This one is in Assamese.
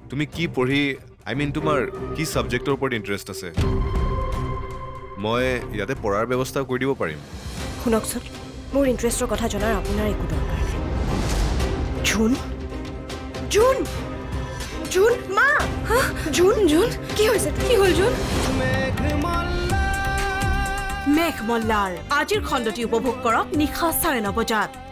তুমি কি পঢ়ি তোমাৰ কি সাবজেক্টৰ ওপৰত ইন্টাৰেষ্ট আছে মই ইয়াতে পঢ়াৰ ব্যৱস্থা কৰি দিব পাৰিম শুনকচোন মোৰ ইন্টাৰেষ্টৰ কথা জনাৰ আপোনাৰ একো দৰকাৰ নাই জুন জুন জুন মা জুন জুন কি হৈছে কি হ'ল জুন মেঘ মল্লাৰ আজিৰ খণ্ডটি উপভোগ কৰক নিশা 9:30 বজাত